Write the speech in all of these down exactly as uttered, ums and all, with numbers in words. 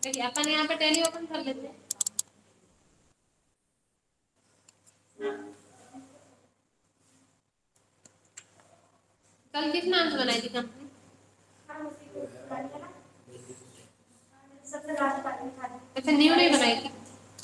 देखिए अपन यहाँ पे टैली ओपन कर लेते हैं। कल किस नाम से बनाई थी कंपनी? अच्छा, न्यू नहीं बनाई थी।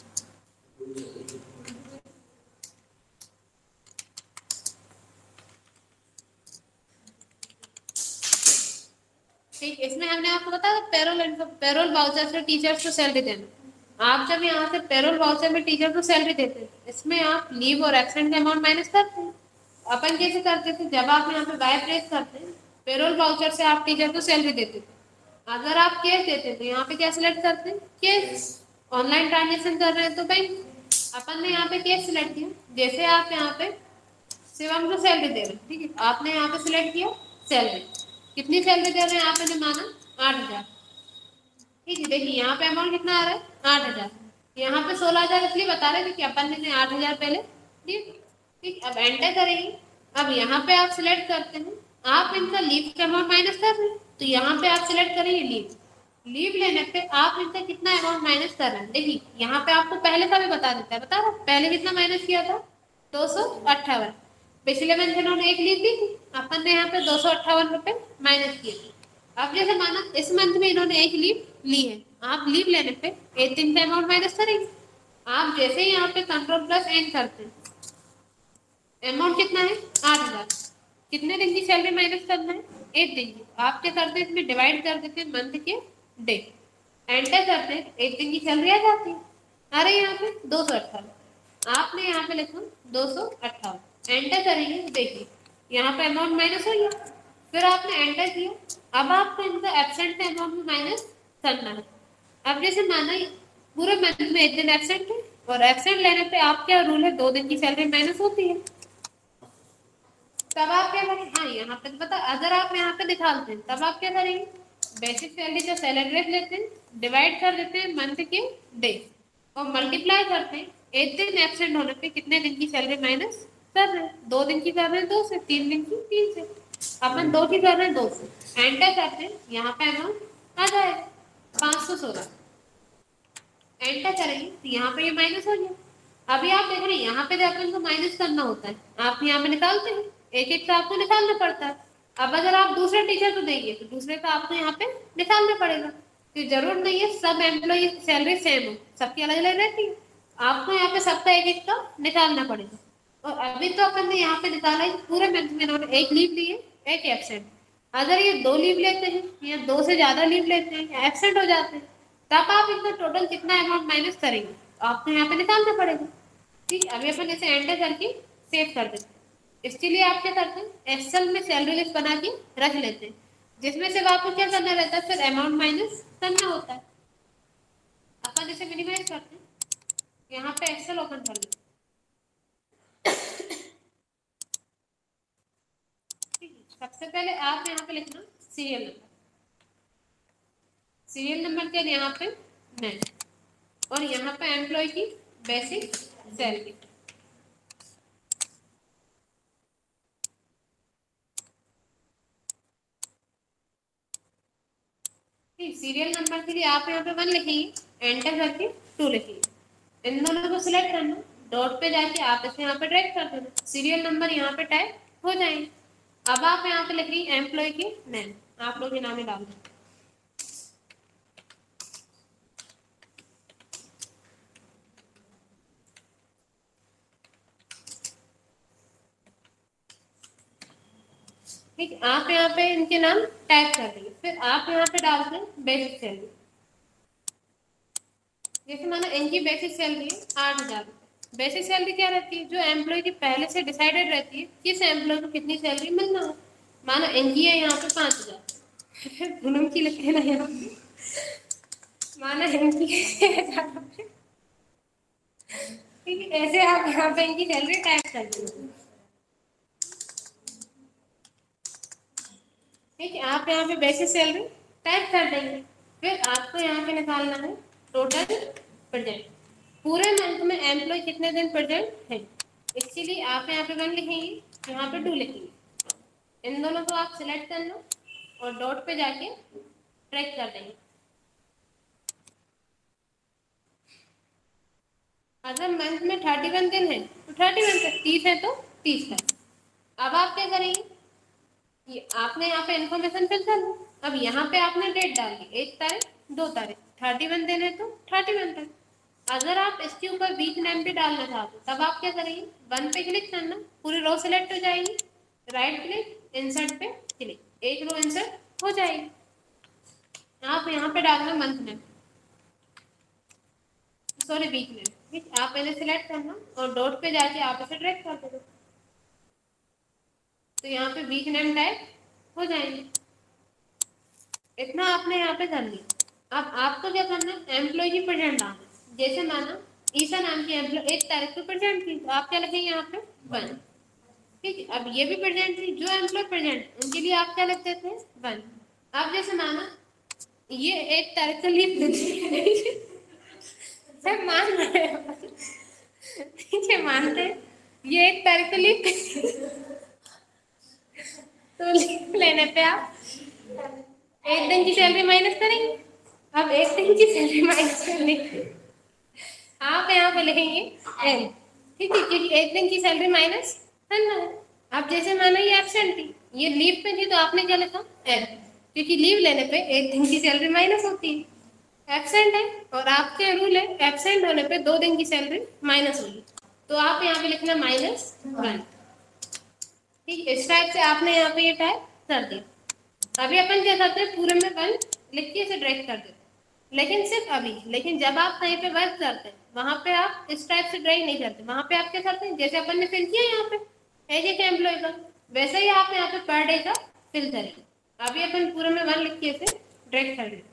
ठीक, इसमें हमने आपको बताया पेरोल एंड पेरोल वाउचर से टीचर्स को सैलरी देना। आप जब यहाँ से पेरोल वाउचर में टीचर को सैलरी देते हैं, इसमें आप लीव और एब्सेंट का अमाउंट माइनस करते हैं। अपन कैसे करते थे, जब आप यहाँ पे बाय प्रेस करते हैं, पेरोल वाउचर से आप टीचर को सैलरी देते थे। अगर आप कैश देते थे, यहाँ पे क्या सिलेक्ट करते हैं? कैश। ऑनलाइन ट्रांजेक्शन कर रहे हैं तो बैंक। अपन ने यहाँ पे कैश सिलेक्ट किया। जैसे आप यहाँ पे शिवम को सैलरी दे रहे हैं, ठीक है, आपने यहाँ पे सिलेक्ट किया सैलरी। कितनी सैलरी दे रहे हैं आपने माना? आठ हजार। ठीक है, देखिए यहाँ पे अमाउंट कितना आ रहा है? आठ हजार। यहाँ पे सोलह हजार इसलिए बता रहे थे कि अपन ने आठ हजार पहले दिए। ठीक, अब एंटर करेंगे। अब यहाँ पे आप सिलेक्ट करते हैं, आप इनका लीव का अमाउंट माइनस कर रहे हैं, तो यहाँ पे आप सिलेक्ट करेंगे लीव। लीव लेने पे आप इनका कितना अमाउंट माइनस कर रहे हैं, देखिए यहाँ पे आपको पहले का भी बता देता है। बता रहा पहले कितना माइनस किया था? दो सौ अट्ठावन। पिछले मंथ इन्होंने एक लीव दी थी, अपन ने यहाँ पे दो सौ अट्ठावन रुपए माइनस किए थे। अब जैसे माना इस मंथ में इन्होंने एक लीव ली है, आप लीव लेने पे एक दिन का अमाउंट माइनस करेंगे। आप जैसे ही यहाँ पे कंट्रोल प्लस एंड करते हैं, अमाउंट कितना है? आठ हजार। कितने दिन की सैलरी माइनस करना है? एक दिन की। आप क्या करते हैं, इसमें डिवाइड कर देते हैं मंथ के डे। एंटर करते हैं, एक दिन की सैलरी आ जाती है। अरे यहाँ पे दो सौ अट्ठावन, आपने यहाँ पे लिखा दो सौ अट्ठावन। एंटर करेंगे, देखिए यहाँ पे अमाउंट माइनस हो गया। फिर आपने एंटर किया। अब आपको इनका एब्सेंट का अमाउंट भी माइनस करना है। अब जैसे माना पूरे मंथ में एक दिन एब्सेंट है, और एब्सेंट लेने पे आप क्या रूल है, दो दिन की सैलरी माइनस होती है। तब आप क्या करेंगे? हाँ, यहाँ पे पता, अगर आप यहाँ पे निकालते हैं तब आप क्या करेंगे? बेसिक सैलरी जो सैलरी रेट लेते हैं, डिवाइड कर देते हैं मंथ के डे, और मल्टीप्लाई करते हैं एक दिन एब्सेंट होने पे कितने दिन की सैलरी माइनस कर रहे हैं। दो दिन की कर रहे हैं दो से, तीन दिन की तीन से, अपन दो की कर रहे हैं दो से। एंटर करते हैं, यहाँ पे अमाउंट आ जाएगा पाँच सौ सोलह। एंटर करेंगे तो यहाँ पे ये माइनस हो गया। अभी आप देख रहे हैं यहाँ पे जब अपन को माइनस करना होता है, आप यहाँ पे निकालते हैं, एक एक का आपको निकालना पड़ता है। अब अगर आप दूसरे टीचर को देंगे तो दूसरे का आपको यहाँ पे निकालना पड़ेगा। तो जरूरत नहीं है सब एम्प्लॉय की सैलरी सेम हो, सबकी अलग अलग रहती है। आपको यहाँ पे सबका एक एक का निकालना पड़ेगा। और अभी तो अपन ने यहाँ पे निकाला है पूरे मंथ में इन्होंने एक लीव ली है, एक एब्सेंट। अगर ये दो लीव लेते हैं या दो से ज्यादा लीव लेते हैं या एब्सेंट हो जाते हैं, तब आप इनका टोटल कितना अमाउंट माइनस करेंगे, आपको यहाँ पे निकालना पड़ेगा। ठीक, अभी अपन इसे एंटर करके सेव कर देते हैं। इसके लिए आप क्या करते हैं, एक्सेल में सैलरी लिस्ट बना के रख लेते हैं, जिसमें से आपको क्या करना रहता है, फिर अमाउंट माइनस करना होता है। अपन इसे मिनिमाइज करते हैं, यहाँ पे एक्सेल ओपन कर लेते हैं। सबसे पहले आप यहाँ पे लिखना सीरियल नंबर। सीरियल नंबर के यहाँ पे नेम, और यहाँ पे एम्प्लॉय की बेसिक सैलरी। सीरियल नंबर के लिए आप यहाँ पे वन लिखेंगे, एंटर करके टू लिखेंगे। इन दोनों को सिलेक्ट करना, डॉट पे जाके आप इसे यहाँ पे ड्रैग कर देना, सीरियल नंबर यहाँ पे टाइप हो जाएंगे। अब आप यहाँ पे लिखेंगे एम्प्लॉय के नेम, आप लोग ये नाम ही डाल दें। ठीक, आप यहाँ पे इनके नाम टाइप कर देंगे। फिर आप यहाँ पे डाल दें बेसिक सैलरी। जैसे माना इनकी बेसिक सैलरी है आठ हजार रुपये। बेसिक सैलरी क्या रहती है, जो एम्प्लॉय की पहले से डिसाइडेड रहती है किस एम्प्लॉय को कितनी सैलरी मिलना है। माना इनकी है यहाँ पे पाँच हजार, गुनम की लिखे है ना यहाँ पे, माना इनकी ठीक है, ऐसे आप यहाँ पे इनकी सैलरी टाइप कर देंगे। ठीक है, आप यहाँ पे बेसिक सैलरी टाइप कर देंगे। फिर आपको यहाँ पे निकालना है टोटल प्रेजेंट, पूरे मंथ में एम्प्लॉय कितने दिन प्रेजेंट है। इसके लिए आप यहाँ पे वन लिखेंगे, यहाँ पे टू लिखेंगे। इन दोनों को आप सिलेक्ट करना और डॉट पे जाके ट्रैक कर देंगे। अगर मंथ में थर्टी वन दिन है तो थर्टी वन तक, तीस है तो तीस तक। अब आप क्या करेंगे, ये आपने यहाँ पे इन्फॉर्मेशन फिल कर ली। अब यहाँ पे आपने डेट डाल दी, एक तारीख दो तारीख, थर्टी वन दिन है तो थर्टी वन तक। अगर आप इसके ऊपर वीक नेम भी डालना चाहते हो तब आप क्या करेंगे, वन पे क्लिक करना, पूरी रो सिलेक्ट हो जाएगी, राइट क्लिक, इंसर्ट पे क्लिक, एक रो इंसर्ट हो जाएगी। आप यहाँ पे डालना month name, sorry week name, ठीक। आप पहले सिलेक्ट करना और डॉट पे जाके आप इसे ड्रैग कर दो, तो यहाँ पे वीक नेम टाइप हो जाएंगे। इतना आपने यहाँ पे कर लिया। अब आपको क्या करना है, एम्प्लॉय की प्रेजेंट डालना। जैसे माना ईसा नाम की एम्प्लॉय एक तारीख को प्रेजेंट थी, तो आप क्या लिखेंगे यहाँ पे वन, ठीक है। अब ये भी प्रेजेंट थी, जो एम्प्लॉय प्रेजेंट उनके लिए आप क्या लिखते थे वन। अब जैसे माना ये एक तारीख को लीव लेती सर मान रहे हो, ठीक है मानते, ये एक तारीख को लीव तो लीव लेने पे आप एक दिन की सैलरी माइनस करेंगे। अब एक दिन की सैलरी माइनस करने आप यहाँ पे लिखेंगे एल, ठीक है, क्योंकि एक दिन की सैलरी माइनस करना है। अब जैसे माना ये एब्सेंट थी, ये लीव पे थी, तो आपने क्या लिखा एल, क्योंकि लीव लेने पे एक दिन की सैलरी माइनस होती है। एब्सेंट है और आपके रूल है एब्सेंट होने पे दो दिन की सैलरी माइनस होगी, तो आप यहाँ पे लिखना माइनस वन, ठीक। इस टाइप से आपने यहाँ पे ये टाइप कर दिया। अभी अपन क्या करते हैं, पूरे में वन लिख के इसे ड्रैग कर देते, लेकिन सिर्फ अभी। लेकिन जब आप कहीं पे वर्क करते हैं वहां पे आप इस टाइप से ड्रैग नहीं करते, वहां पे आप क्या करते हैं, जैसे अपन ने फिल किया यहाँ पे एज एक एम्प्लॉय का, वैसे ही आप यहाँ पे पर डे का फिल करेंगे। अभी अपन पूरे में वन लिख के इसे ड्रैग कर देते।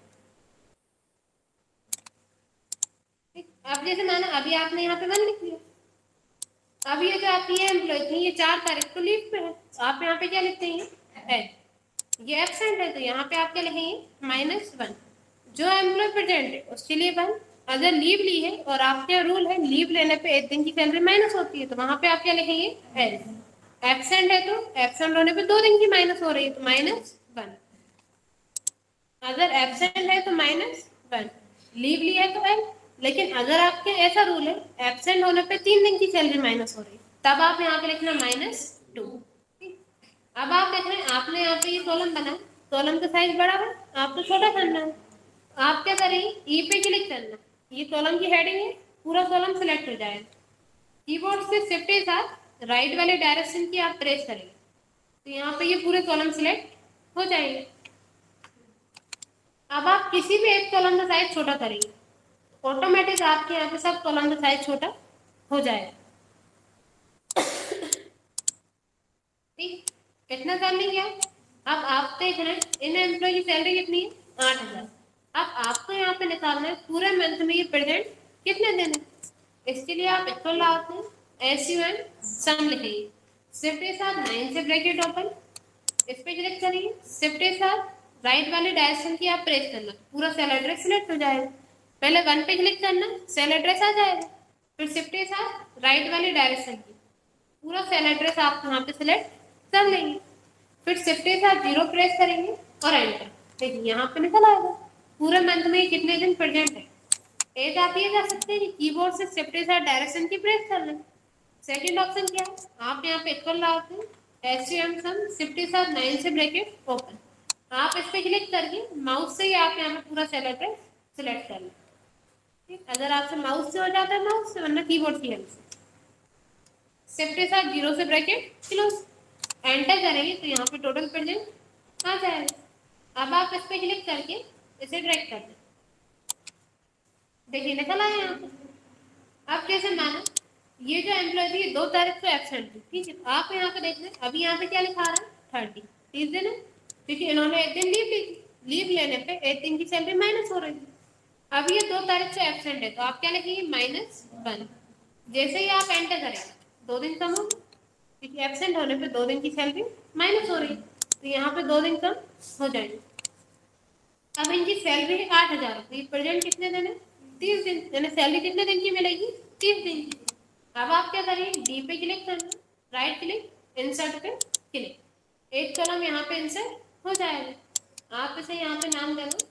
अब जैसे माना अभी आपने यहाँ पे वन लिख लिया, अब ये जो आपकी एम्प्लॉय थी ये चार तारीख को लीव पे है, तो आप यहाँ पे क्या लिखते हैं एज, ये एब्सेंट है तो यहाँ पे आप क्या लिखेंगे माइनस वन, जो एम्प्लॉय प्रेजेंट है उसके लिए वन। अगर लीव ली है और आपके रूल है लीव लेने पे एक दिन की सैलरी माइनस होती है, तो वहां पे आप क्या लिखेंगे एल। एब्सेंट है तो एब्सेंट होने पे दो दिन की माइनस हो रही है, तो माइनस वन। अगर एब्सेंट है तो माइनस वन, लीव ली है तो एल। लेकिन अगर आपके ऐसा रूल है एब्सेंट होने पे तीन दिन की सैलरी माइनस हो रही है, तब आप यहाँ पे लिखना माइनस टू। अब आप देख रहे हैं आपने यहाँ पे ये कॉलम बना, कॉलम का साइज बड़ा है, आपको छोटा करना है। आप क्या करेंगे, ई पे क्लिक करना, ये कॉलम की हेडिंग है, पूरा कॉलम सिलेक्ट हो जाएगा। कीबोर्ड से शिफ्ट के साथ राइट वाले डायरेक्शन की आप प्रेस करेंगे, तो यहाँ पे ये पूरे कॉलम सिलेक्ट हो जाएंगे। अब आप किसी भी एक कॉलम का साइज छोटा करेंगे, ऑटोमेटिक आपके यहाँ पे सब कॉलम का साइज छोटा हो जाएगा, ठीक। कितना कर लेंगे आप। अब आप देख रहे हैं इन एम्प्लॉय की सैलरी कितनी है, आठ हजार। अब आपको यहाँ पे निकालना है पूरे मंथ में ये प्रेजेंट कितने दिन है, इसके लिए आप इसको लाते हैं एस यू एन सम लिखेंगे, शिफ्ट के साथ नाइन से ब्रैकेट ओपन, इस पे क्लिक करेंगे, शिफ्ट के साथ राइट वाले डायरेक्शन की आप प्रेस करना, पूरा सेल एड्रेस सिलेक्ट हो जाएगा। पहले वन पे क्लिक करना, सेल एड्रेस आ जाएगा, फिर शिफ्ट के साथ राइट वाले डायरेक्शन की पूरा सेल एड्रेस आप यहाँ पे सिलेक्ट कर लेंगे, फिर शिफ्ट के साथ जीरो प्रेस करेंगे और एंटर। देखिए यहाँ पे निकल आएगा पूरे मंथ में कितने दिन प्रेजेंट है। एक आप ये कर सकते हैं कि कीबोर्ड से शिफ्ट के साथ डायरेक्शन की प्रेस कर लें। सेकंड ऑप्शन क्या है, आप यहाँ पे इक्वल लाते हैं S U M sum shift के साथ नाइन से ब्रैकेट ओपन, आप इस पे क्लिक करके माउस से ही आप यहाँ पे पूरा सेल एड्रेस सिलेक्ट कर लें, ठीक। अगर आपसे माउस से हो जाता है माउस से, वरना कीबोर्ड की हेल्प से शिफ्ट के साथ जीरो से ब्रैकेट क्लोज, एंटर करेंगे तो यहाँ पे टोटल प्रेजेंट आ जाएगा। अब आप इस पे क्लिक करके इसे ड्रैग कर दें, देखिए निकल आया यहाँ पे। अब जैसे माना ये जो एम्प्लॉय थी दो तारीख को एब्सेंट थी, ठीक है, आप यहाँ पे देख रहे हैं अभी यहाँ पे क्या लिखा रहा है थर्टी, तीस दिन है, क्योंकि इन्होंने एक दिन लीव ली, लीव लेने पे एक दिन की सैलरी माइनस हो रही थी। अब ये दो तारीख से एब्सेंट है तो आप क्या लिखेंगे माइनस वन, जैसे ही आप एंटर करेंगे दो दिन कम होगा, क्योंकि एब्सेंट होने पे दो दिन की सैलरी माइनस हो रही है, तो यहाँ पे दो दिन कम हो जाएंगे। अब इनकी सैलरी है आठ हजार, प्रेजेंट कितने दिन है तीस दिन, यानी सैलरी कितने दिन की मिलेगी तीस दिन की। अब आप क्या करेंगे, डी पे क्लिक करना, राइट क्लिक, इंसर्ट पे क्लिक, एक कॉलम यहाँ पे इंसर्ट हो जाएगा। आप इसे यहाँ पे नाम देना